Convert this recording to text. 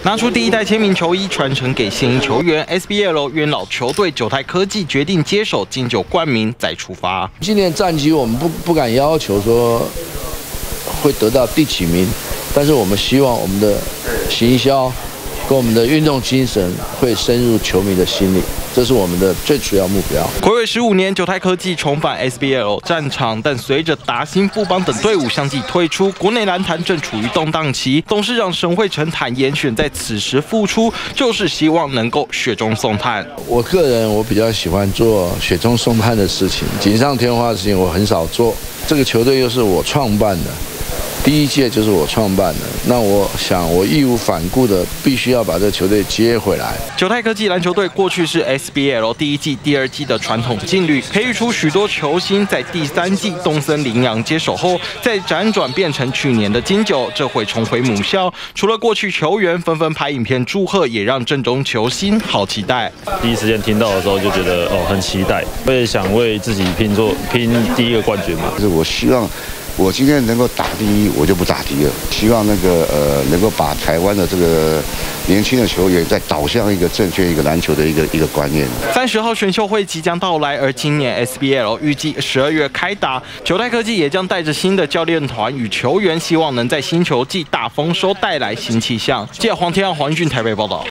拿出第一代签名球衣传承给现役球员。SBL 元老球队九泰科技决定接手金九冠名再出发。 今年战绩我们不敢要求说会得到第几名，但是我们希望我们的行销跟我们的运动精神会深入球迷的心里，这是我们的最主要目标。 睽违15年，九泰科技重返 SBL 战场，但随着达欣、富邦等队伍相继退出，国内篮坛正处于动荡期。董事长沈慧成坦言，选在此时复出，就是希望能够雪中送炭。 我个人比较喜欢做雪中送炭的事情，锦上添花的事情我很少做。这个球队又是我创办的。第一届就是我创办的，那我想我义无反顾的必须要把这个球队接回来。 九泰科技篮球队过去是 SBL 第一季、第二季的传统劲旅，培育出许多球星。在第三季东森林洋接手后，再辗转变成去年的金九，这回重回母校。除了过去球员纷纷拍影片祝贺，也让阵中球星好期待。 第一时间听到的时候就觉得很期待，会想为自己拼第一个冠军嘛。 就是我希望。我今天能够打第一，我就不打第二。希望能够把台湾的这个年轻的球员再导向一个正确一个篮球的一个观念。 30号选秀会即将到来，而今年 SBL 预计12月开打，九泰科技也将带着新的教练团与球员，希望能在新球季大丰收，带来新气象。记者黄天耀、黄俊台北报道。